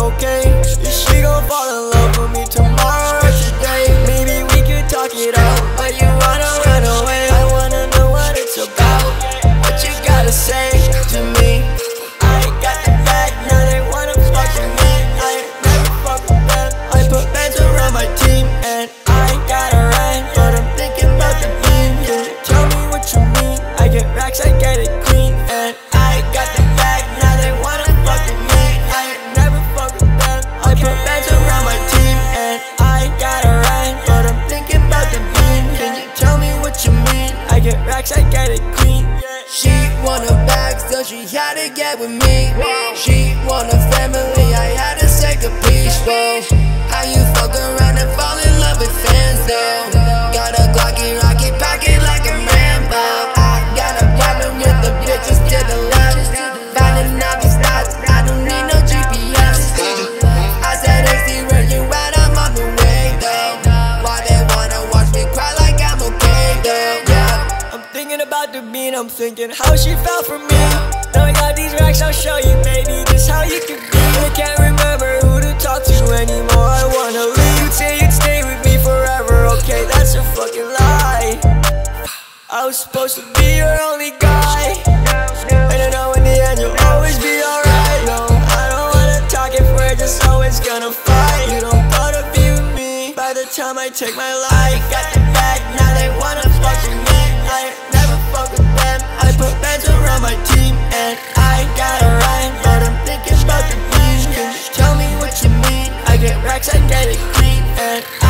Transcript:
okay. Is she gon' fall in love with me tomorrow or today? Maybe we could talk it out, but you wanna run away. I wanna know what it's about, what you gotta say to me. I ain't got the bag, now they wanna fuck with me. I ain't never fuck with them. I put bands around my team, and I ain't got a rhyme, but I'm thinking about the beam. Can you tell me what you mean? I get racks, I get it clean, and I ain't got the bag, now they wanna fuck with me. I ain't never fuck with them. I put bands around my team, and I ain't got a rhyme, but I'm thinking about the beam. Can you tell me what you mean? I get racks, I get it clean. She want a bag, so she had to get with me. She want a family, I had to take a piece. Whoa, how you fuck around and fall in love with fans though? Got a Glocky rocket pocket like a Rambo. I got a problem with the bitches to the left, finding out these thoughts, I don't need no GPS. I said, AC, where you at? I'm on the way though. Why they wanna watch me cry like I'm okay though? Yeah. I'm thinking about the bean, I'm thinking how she fell for me. Now I got these racks, I'll show you, baby, just how you can be. I can't remember who to talk to anymore, I wanna leave. You'd say you'd stay with me forever, okay, that's a fucking lie. I was supposed to be your only guy, and I know in the end you'll always be alright. No, I don't wanna talk if we're just always gonna fight. You don't gotta be with me by the time I take my life. Got the bag, now they wanna fuck with me. I ain't never fuck with them. I put bands around my team, and I ain't got a rhyme, but I'm thinking about the beam. Can you tell me what you mean? I get racks, I get it clean, and